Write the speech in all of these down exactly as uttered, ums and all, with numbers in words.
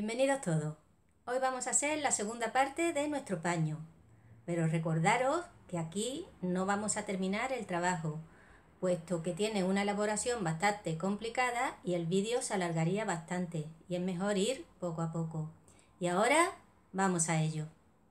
Bienvenidos todos. Hoy vamos a hacer la segunda parte de nuestro paño, pero recordaros que aquí no vamos a terminar el trabajo, puesto que tiene una elaboración bastante complicada y el vídeo se alargaría bastante y es mejor ir poco a poco. Y ahora vamos a ello.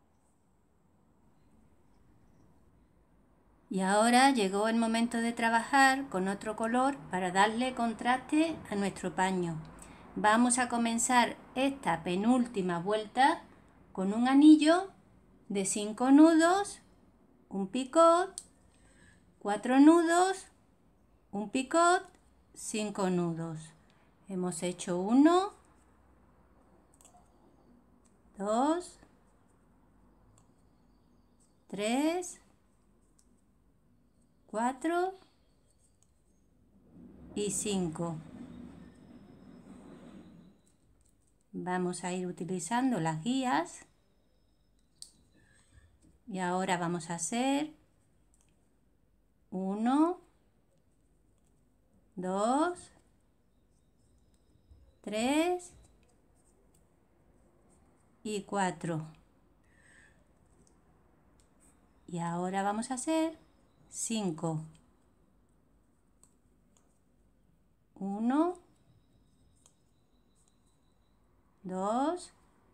Y ahora llegó el momento de trabajar con otro color para darle contraste a nuestro paño. Vamos a comenzar esta penúltima vuelta con un anillo de cinco nudos, un picot, cuatro nudos, un picot, cinco nudos. Hemos hecho uno, dos, tres, cuatro y cinco. Vamos a ir utilizando las guías y ahora vamos a hacer uno, dos, tres y cuatro. Y ahora vamos a hacer cinco. uno, dos,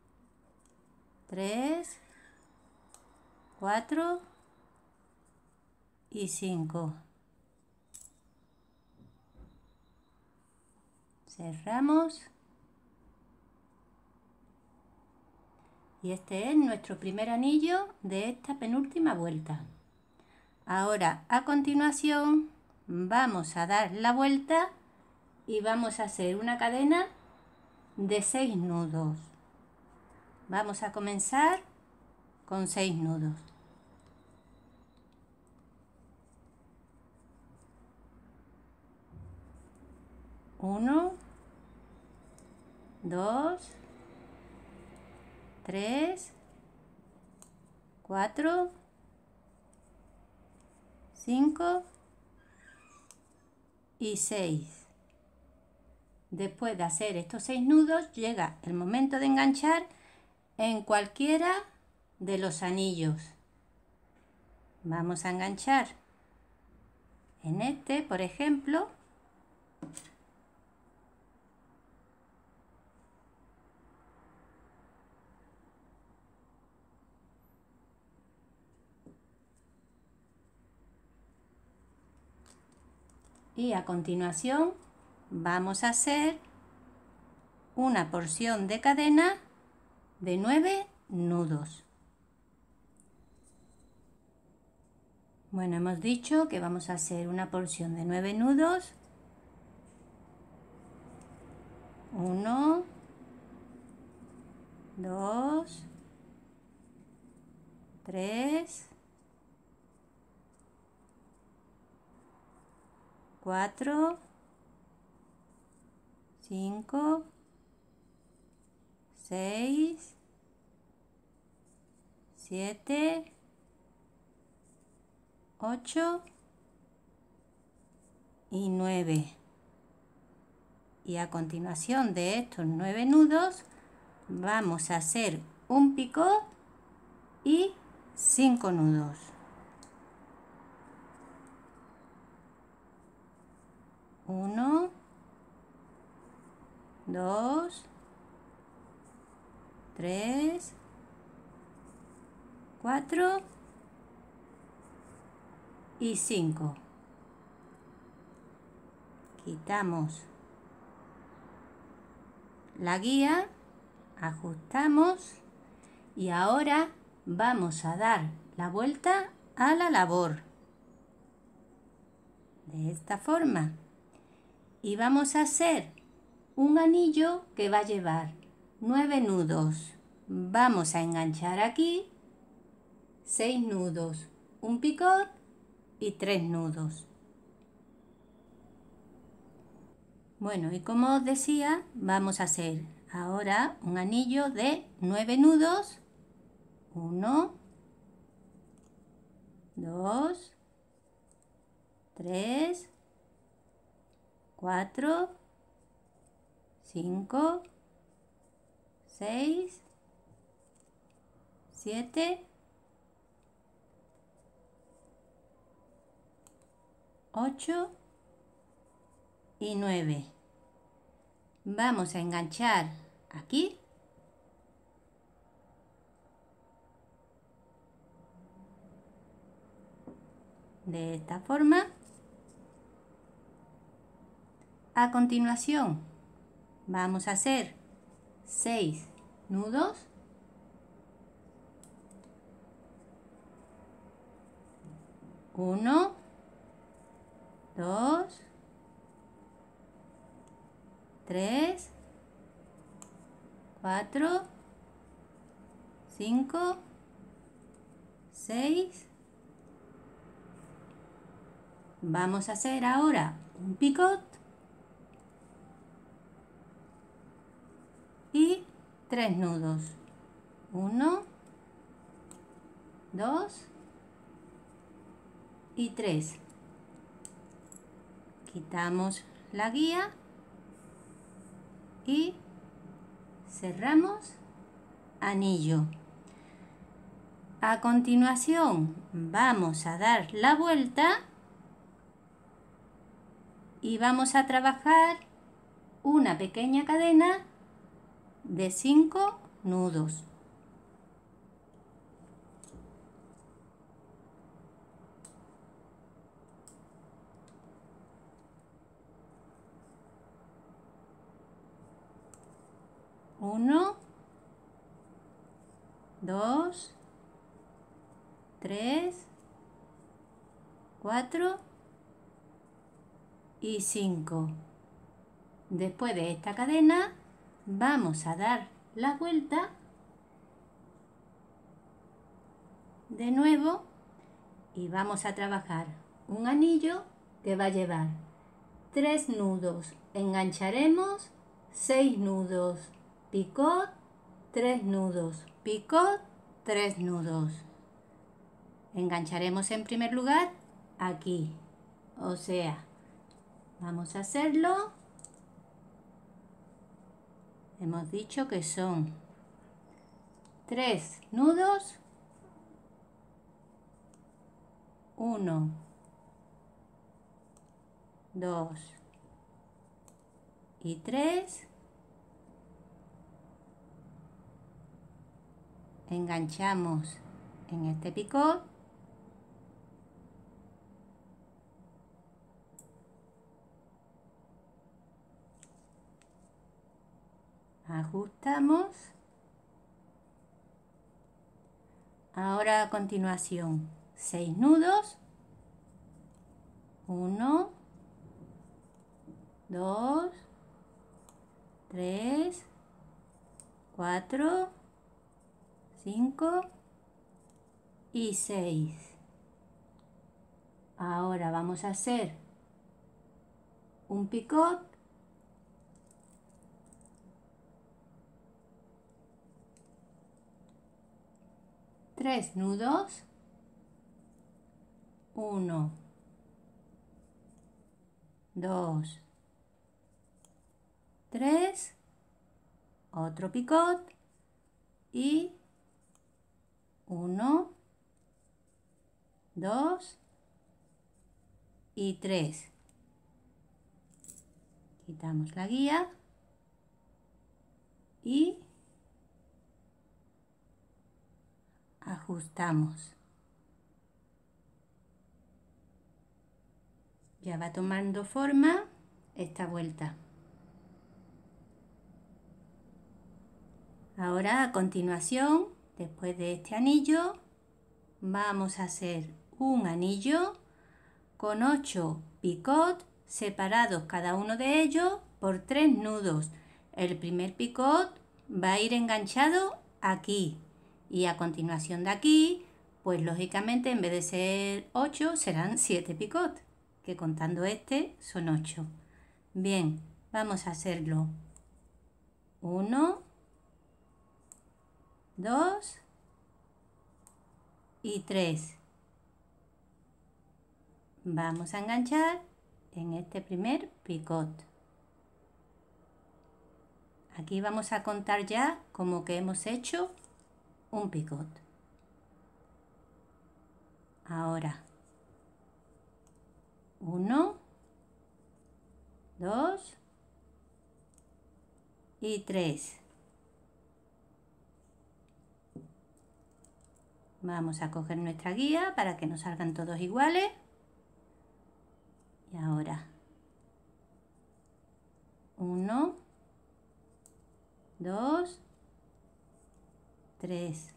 tres, cuatro y cinco. Cerramos. Y este es nuestro primer anillo de esta penúltima vuelta. Ahora, a continuación, vamos a dar la vuelta y vamos a hacer una cadena de seis nudos. Vamos a comenzar con seis nudos. Uno, dos, tres, cuatro, cinco y seis. Después de hacer estos seis nudos, llega el momento de enganchar en cualquiera de los anillos. Vamos a enganchar en este, por ejemplo. Y a continuación vamos a hacer una porción de cadena de nueve nudos. Bueno, hemos dicho que vamos a hacer una porción de nueve nudos. Uno, dos, tres, cuatro, cinco, seis, siete, ocho y nueve. Y a continuación de estos nueve nudos vamos a hacer un picot y cinco nudos. Uno, dos, tres, cuatro y cinco. Quitamos la guía, ajustamos y ahora vamos a dar la vuelta a la labor de esta forma y vamos a hacer un anillo que va a llevar nueve nudos. Vamos a enganchar aquí seis nudos, un picot y tres nudos. Bueno, y como os decía, vamos a hacer ahora un anillo de nueve nudos. uno, dos, tres, cuatro, cinco, seis, siete, ocho y nueve. Vamos a enganchar aquí de esta forma. A continuación vamos a hacer seis nudos. Uno, dos, tres, cuatro, cinco, seis. Vamos a hacer ahora un picot y tres nudos. Uno, dos y tres. Quitamos la guía y cerramos anillo. A continuación vamos a dar la vuelta y vamos a trabajar una pequeña cadena de cinco nudos. Uno, dos, tres, cuatro y cinco. Después de esta cadena vamos a dar la vuelta de nuevo y vamos a trabajar un anillo que va a llevar tres nudos. Engancharemos seis nudos, picot, tres nudos, picot, tres nudos. Engancharemos en primer lugar aquí, o sea, vamos a hacerlo. Hemos dicho que son tres nudos, uno, dos y tres. Enganchamos en este picot. Ajustamos. Ahora a continuación, seis nudos. uno, dos, tres, cuatro, cinco y seis. Ahora vamos a hacer un picot. Tres nudos. uno, dos, tres. Otro picot. Y uno, dos y tres. Quitamos la guía y ajustamos. Ya va tomando forma esta vuelta. Ahora a continuación, después de este anillo, vamos a hacer un anillo con ocho picot separados cada uno de ellos por tres nudos. El primer picot va a ir enganchado aquí y a continuación de aquí, pues lógicamente en vez de ser ocho serán siete picot, que contando este son ocho. Bien, vamos a hacerlo. uno, dos y tres. Vamos a enganchar en este primer picot. Aquí vamos a contar ya como que hemos hecho un picot. Ahora, uno, dos y tres. Vamos a coger nuestra guía para que nos salgan todos iguales. Y ahora, uno, dos, tres.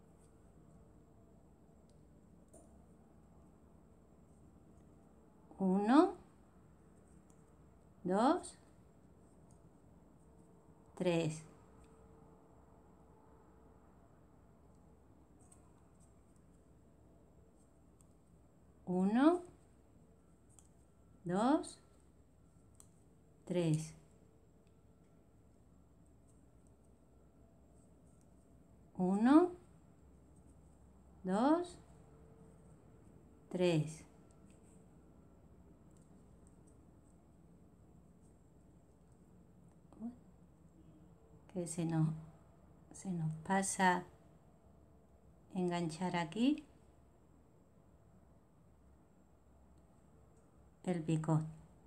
Uno, dos, tres. Uno, dos, tres. Uno, dos, tres. Que se nos, se nos pasa enganchar aquí el picot.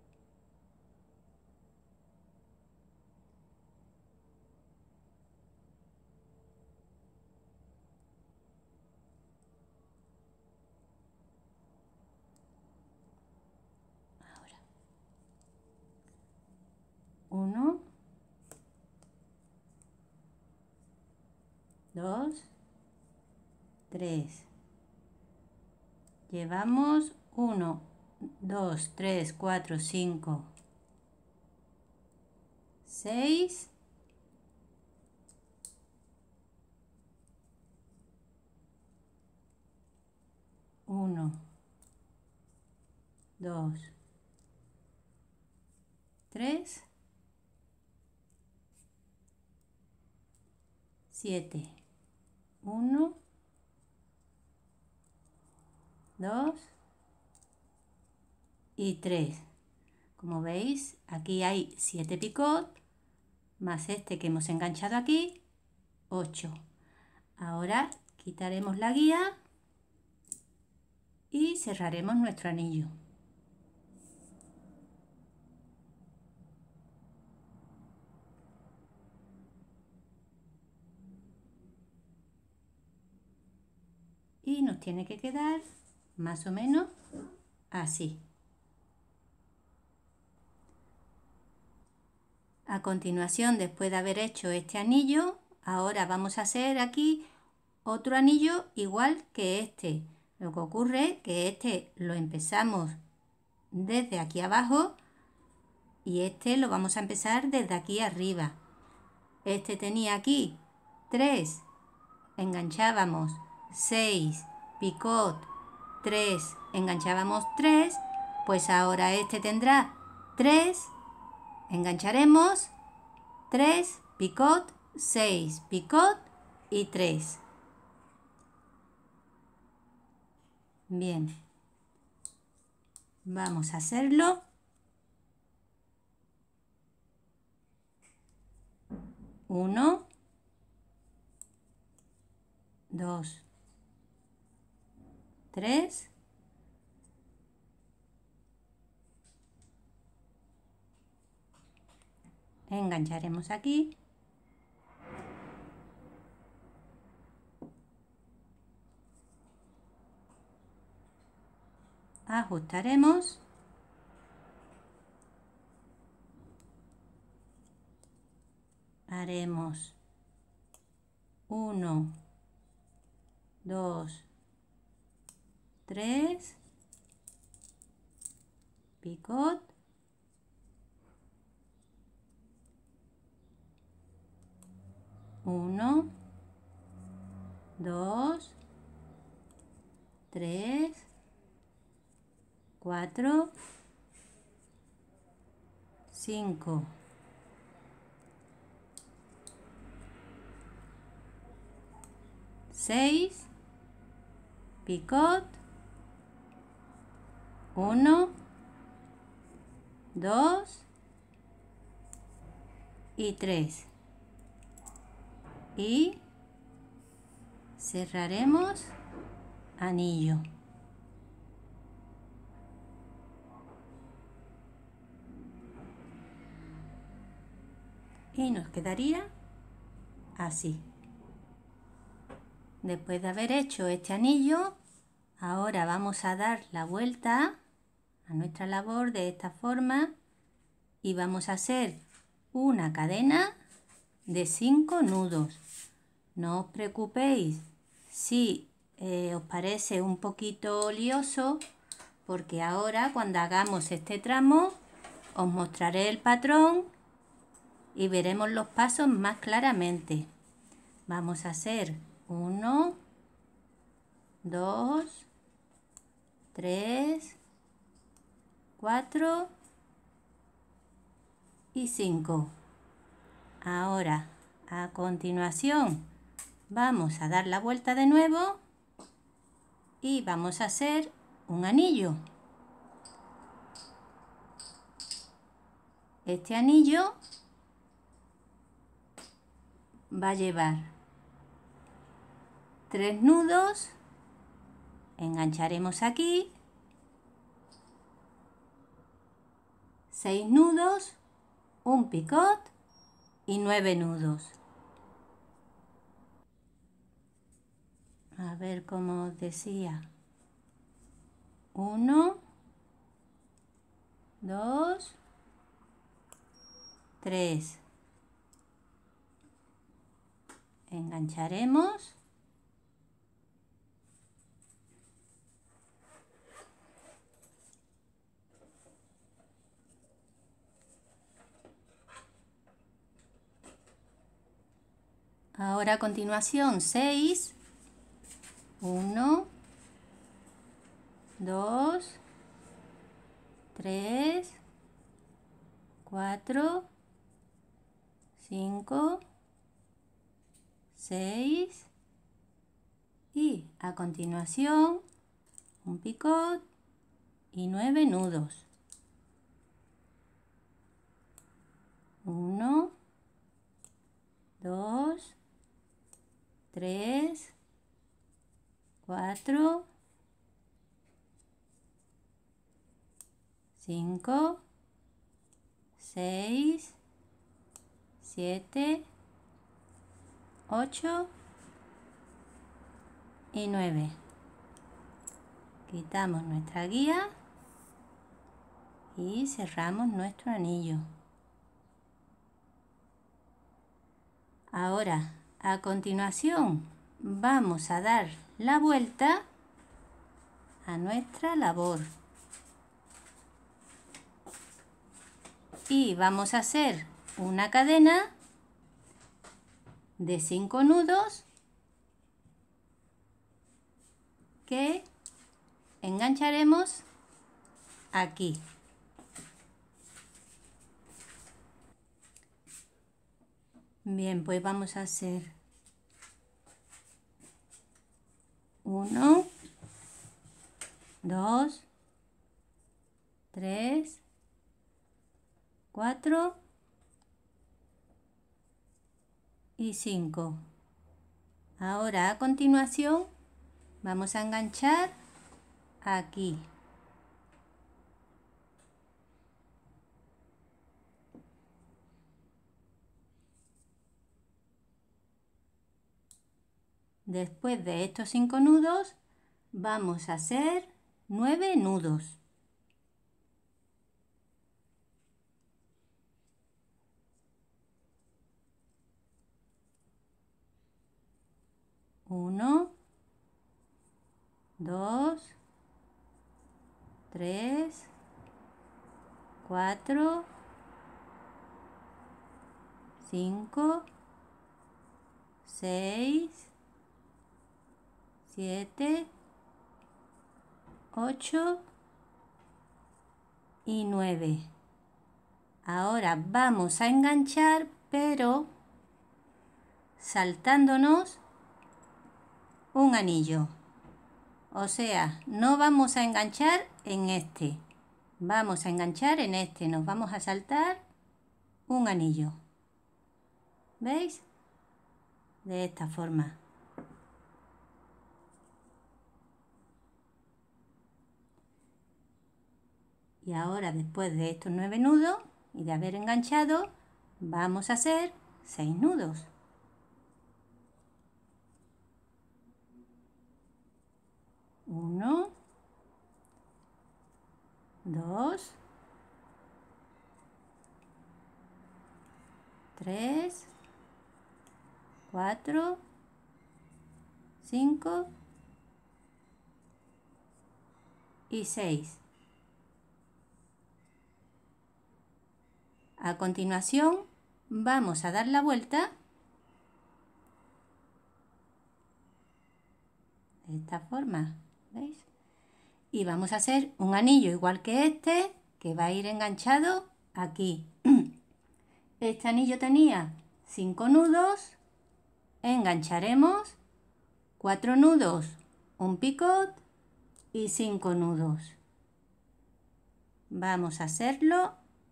Ahora, uno, dos, tres. Llevamos uno, dos, tres, cuatro, cinco, seis, uno, dos, tres, siete. uno, dos y tres. Como veis, aquí hay siete picot más este que hemos enganchado aquí, ocho. Ahora quitaremos la guía y cerraremos nuestro anillo. Y nos tiene que quedar más o menos así. A continuación, después de haber hecho este anillo, ahora vamos a hacer aquí otro anillo igual que este. Lo que ocurre es que este lo empezamos desde aquí abajo y este lo vamos a empezar desde aquí arriba. Este tenía aquí tres, enganchábamos seis, picot, tres, enganchábamos tres, pues ahora este tendrá tres, engancharemos tres, picot, seis, picot y tres. Bien, vamos a hacerlo. Uno, dos, tres, engancharemos aquí, ajustaremos, haremos uno, dos, tres, picot, uno, dos, tres, cuatro, cinco, seis, picot, uno, dos y tres. y cerraremos anillo. Y nos quedaría así. Después de haber hecho este anillo, ahora vamos a dar la vuelta a nuestra labor de esta forma y vamos a hacer una cadena de cinco nudos. No os preocupéis si eh, os parece un poquito lioso, porque ahora cuando hagamos este tramo os mostraré el patrón y veremos los pasos más claramente. Vamos a hacer uno, dos, tres, cuatro y cinco. Ahora, a continuación, vamos a dar la vuelta de nuevo y vamos a hacer un anillo. Este anillo va a llevar tres nudos, engancharemos aquí, seis nudos, un picot y nueve nudos. A ver cómo os decía. Uno, dos, tres. Engancharemos. Ahora a continuación seis. uno, dos, tres, cuatro, cinco, seis y a continuación un picot y nueve nudos. uno, dos, tres, cuatro, cinco, seis, siete, ocho y nueve. Quitamos nuestra guía y cerramos nuestro anillo. Ahora, a continuación, vamos a dar la vuelta a nuestra labor. Y vamos a hacer una cadena de cinco nudos que engancharemos aquí. Bien, pues vamos a hacer uno, dos, tres, cuatro y cinco. Ahora a continuación vamos a enganchar aquí. Después de estos cinco nudos vamos a hacer nueve nudos. Uno, dos, tres, cuatro, cinco, seis, siete, ocho y nueve. Ahora vamos a enganchar, pero saltándonos un anillo. O sea, no vamos a enganchar en este. Vamos a enganchar en este. Nos vamos a saltar un anillo. ¿Veis? de esta forma. Y ahora, después de estos nueve nudos y de haber enganchado, vamos a hacer seis nudos. Uno, dos, tres, cuatro, cinco y seis. A continuación vamos a dar la vuelta de esta forma, ¿veis? Y vamos a hacer un anillo igual que este, que va a ir enganchado aquí. Este anillo tenía cinco nudos, engancharemos cuatro nudos, un picot y cinco nudos. Vamos a hacerlo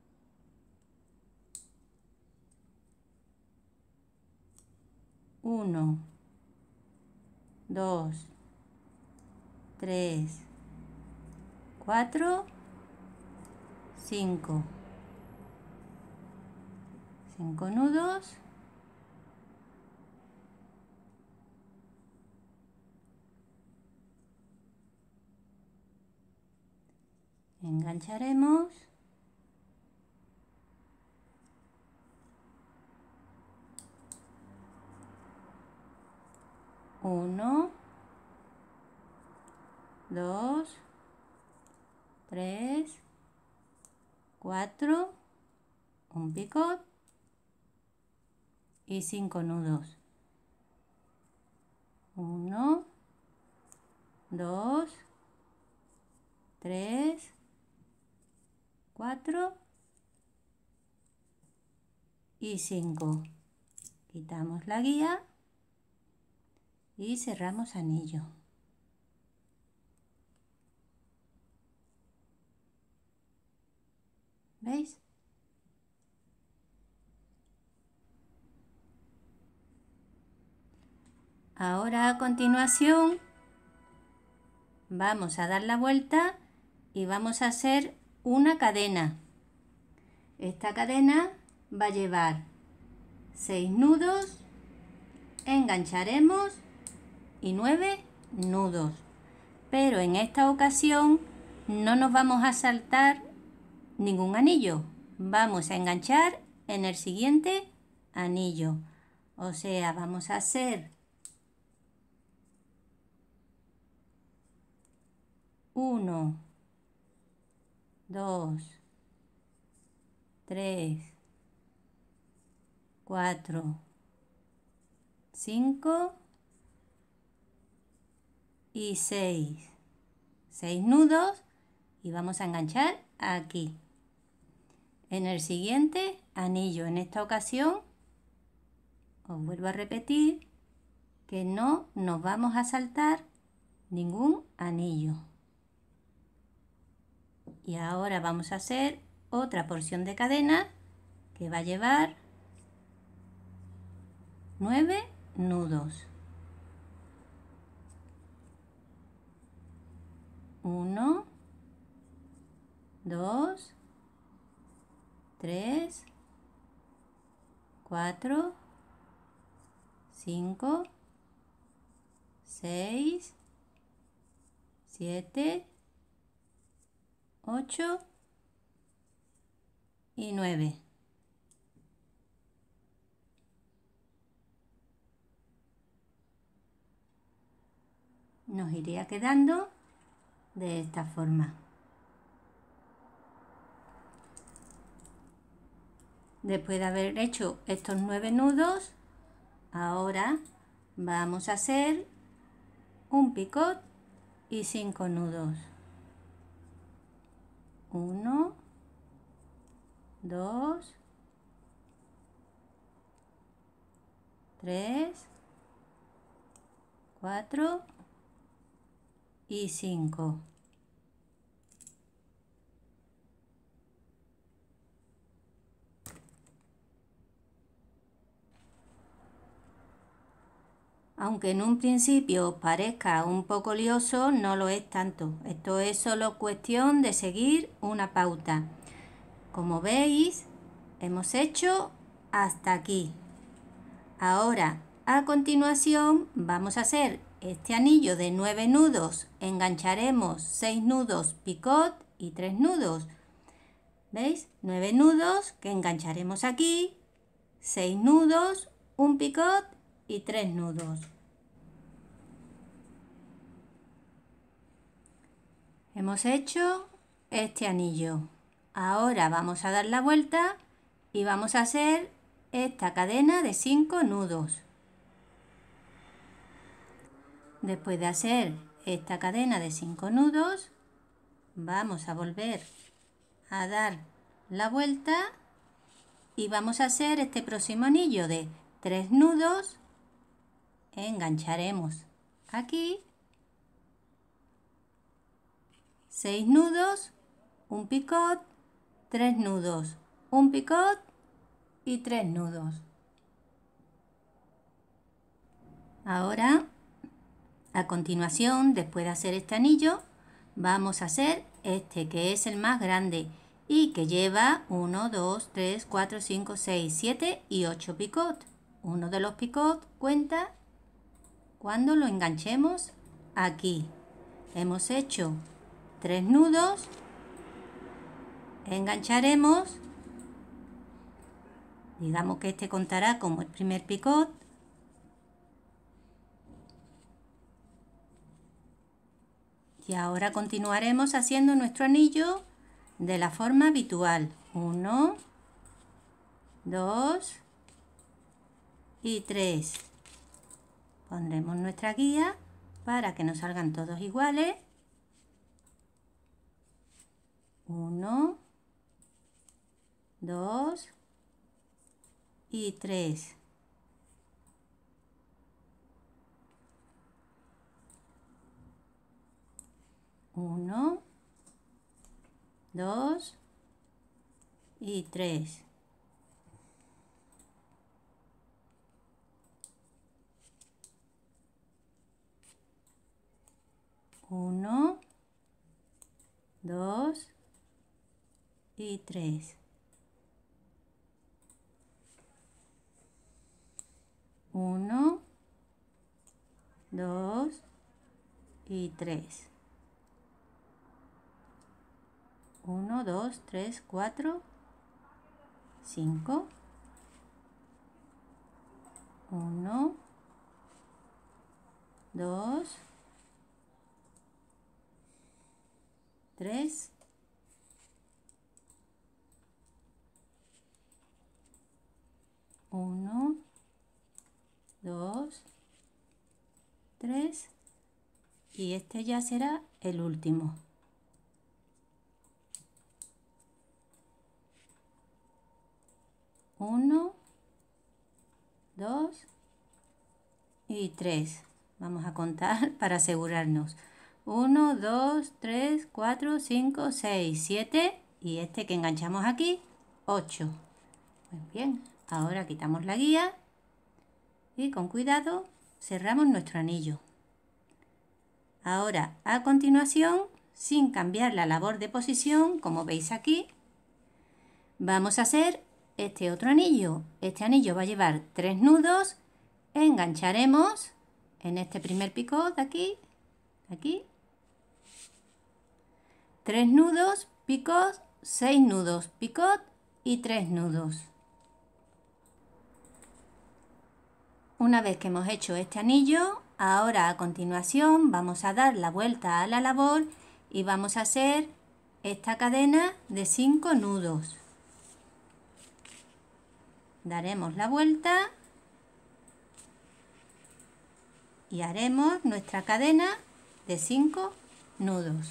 uno, dos, tres, cuatro, cinco. cinco nudos. Engancharemos. Uno, dos, tres, cuatro, un picot y cinco nudos. Uno, dos, tres, cuatro y cinco. Quitamos la guía y cerramos anillo. ¿Veis? Ahora a continuación vamos a dar la vuelta y vamos a hacer una cadena. Esta cadena va a llevar seis nudos, engancharemos y nueve nudos. Pero en esta ocasión no nos vamos a saltar ningún anillo. Vamos a enganchar en el siguiente anillo. O sea, vamos a hacer uno, dos, tres, cuatro, cinco y seis. seis nudos y vamos a enganchar aquí. En el siguiente anillo, en esta ocasión, os vuelvo a repetir que no nos vamos a saltar ningún anillo. Y ahora vamos a hacer otra porción de cadena que va a llevar nueve nudos. Uno, dos, tres, cuatro, cinco, seis, siete, ocho y nueve. Nos iría quedando de esta forma. Después de haber hecho estos nueve nudos, ahora vamos a hacer un picot y cinco nudos. Uno, dos, tres, cuatro y cinco. Aunque en un principio os parezca un poco lioso, no lo es tanto. Esto es solo cuestión de seguir una pauta. Como veis, hemos hecho hasta aquí. Ahora, a continuación, vamos a hacer este anillo de nueve nudos. Engancharemos seis nudos picot y tres nudos. ¿Veis? nueve nudos que engancharemos aquí, seis nudos, un picot y tres nudos. Hemos hecho este anillo. Ahora vamos a dar la vuelta y vamos a hacer esta cadena de cinco nudos. Después de hacer esta cadena de cinco nudos, vamos a volver a dar la vuelta y vamos a hacer este próximo anillo de tres nudos. Engancharemos aquí, seis nudos, un picot, tres nudos, un picot y tres nudos. Ahora, a continuación, después de hacer este anillo, vamos a hacer este que es el más grande y que lleva uno, dos, tres, cuatro, cinco, seis, siete y ocho picot. Uno de los picot cuenta cuando lo enganchemos aquí. Hemos hecho tres nudos, engancharemos, digamos que este contará como el primer picot, y ahora continuaremos haciendo nuestro anillo de la forma habitual. uno, dos y tres. Pondremos nuestra guía para que nos salgan todos iguales. uno, dos y tres. uno, dos y tres. uno, dos y tres. uno, dos y tres. uno, dos, tres, cuatro, cinco. uno, dos, tres. uno, dos, tres. Y este ya será el último. uno, dos y tres. Vamos a contar para asegurarnos. uno, dos, tres, cuatro, cinco, seis, siete y este que enganchamos aquí, ocho. Muy bien, ahora quitamos la guía y con cuidado cerramos nuestro anillo. Ahora, a continuación, sin cambiar la labor de posición, como veis aquí, vamos a hacer este otro anillo. Este anillo va a llevar tres nudos. Engancharemos en este primer picot de aquí, aquí, tres nudos, picot, seis nudos, picot y tres nudos. Una vez que hemos hecho este anillo, ahora a continuación vamos a dar la vuelta a la labor y vamos a hacer esta cadena de cinco nudos. Daremos la vuelta y haremos nuestra cadena de cinco nudos.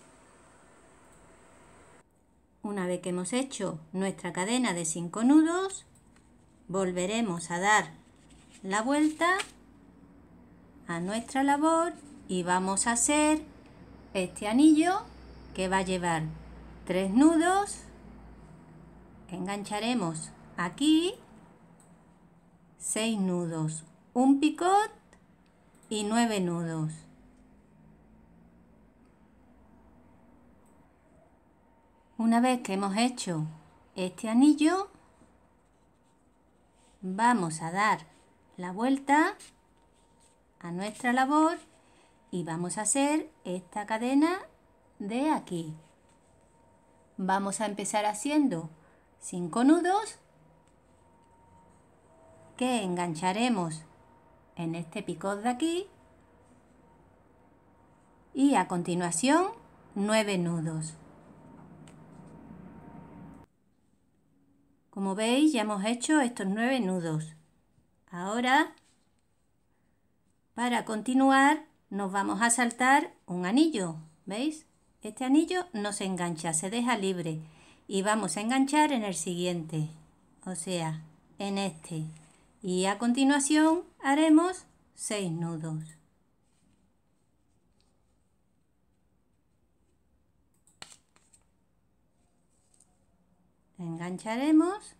Una vez que hemos hecho nuestra cadena de cinco nudos, volveremos a dar la vuelta a nuestra labor y vamos a hacer este anillo que va a llevar tres nudos. Engancharemos aquí seis nudos, un picot y nueve nudos. Una vez que hemos hecho este anillo, vamos a dar la vuelta a nuestra labor y vamos a hacer esta cadena de aquí. Vamos a empezar haciendo cinco nudos que engancharemos en este picot de aquí y a continuación nueve nudos. Como veis, ya hemos hecho estos nueve nudos. Ahora, para continuar, nos vamos a saltar un anillo. ¿Veis? Este anillo no se engancha, se deja libre. Y vamos a enganchar en el siguiente, o sea, en este. Y a continuación haremos seis nudos. Engancharemos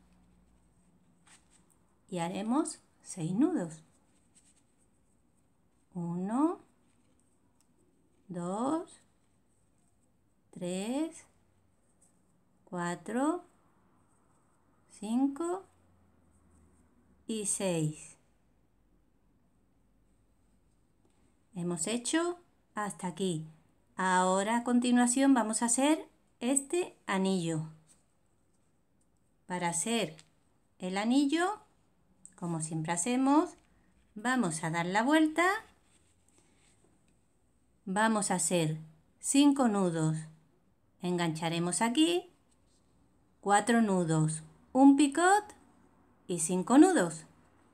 y haremos seis nudos. Uno, dos, tres, cuatro, cinco y seis. Hemos hecho hasta aquí. Ahora a continuación vamos a hacer este anillo. Para hacer el anillo, como siempre hacemos, vamos a dar la vuelta, vamos a hacer cinco nudos, engancharemos aquí, cuatro nudos, un picot y cinco nudos.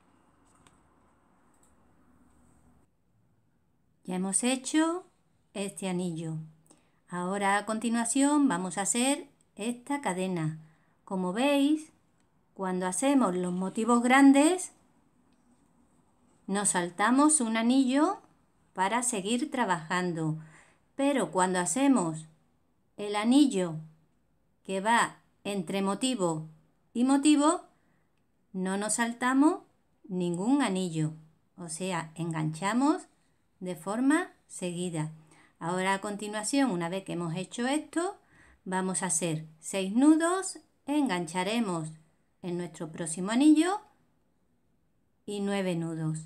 Ya hemos hecho este anillo. Ahora a continuación vamos a hacer esta cadena. Como veis, cuando hacemos los motivos grandes, nos saltamos un anillo para seguir trabajando. Pero cuando hacemos el anillo que va entre motivo y motivo, no nos saltamos ningún anillo. O sea, enganchamos de forma seguida. Ahora a continuación, una vez que hemos hecho esto, vamos a hacer seis nudos, engancharemos en nuestro próximo anillo y nueve nudos.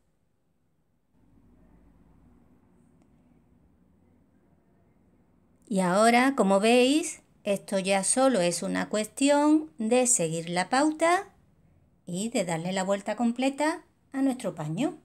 Y ahora, como veis, esto ya solo es una cuestión de seguir la pauta y de darle la vuelta completa a nuestro paño.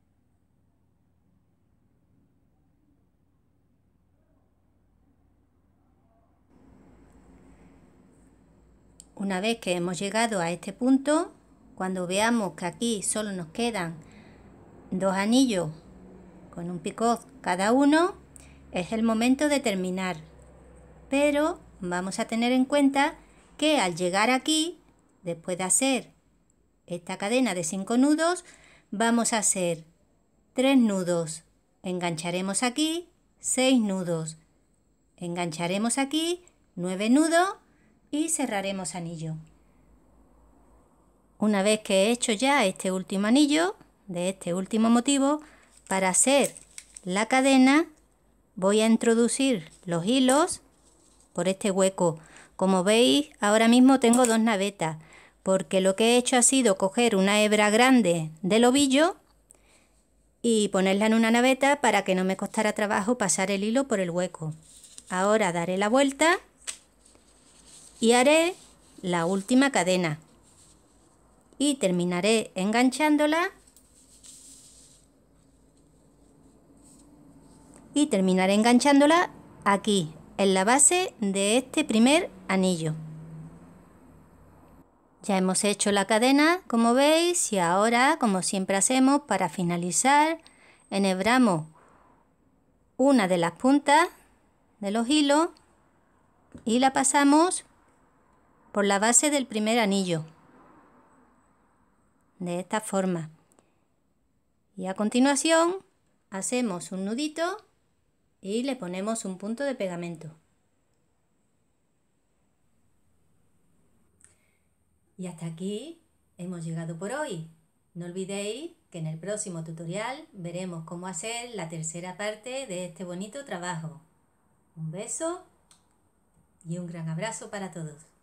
Una vez que hemos llegado a este punto, cuando veamos que aquí solo nos quedan dos anillos con un picot cada uno, es el momento de terminar. Pero vamos a tener en cuenta que al llegar aquí, después de hacer esta cadena de cinco nudos, vamos a hacer tres nudos, engancharemos aquí, seis nudos, engancharemos aquí, nueve nudos y cerraremos anillo. Una vez que he hecho ya este último anillo de este último motivo, para hacer la cadena voy a introducir los hilos por este hueco. Como veis, ahora mismo tengo dos navetas, porque lo que he hecho ha sido coger una hebra grande del ovillo y ponerla en una naveta para que no me costara trabajo pasar el hilo por el hueco. Ahora daré la vuelta y haré la última cadena y terminaré enganchándola y terminaré enganchándola aquí en la base de este primer anillo. Ya hemos hecho la cadena, como veis, y ahora, como siempre hacemos, para finalizar, enhebramos una de las puntas de los hilos y la pasamos por la base del primer anillo, de esta forma. Y a continuación hacemos un nudito y le ponemos un punto de pegamento. Y hasta aquí hemos llegado por hoy. No olvidéis que en el próximo tutorial veremos cómo hacer la tercera parte de este bonito trabajo. Un beso y un gran abrazo para todos.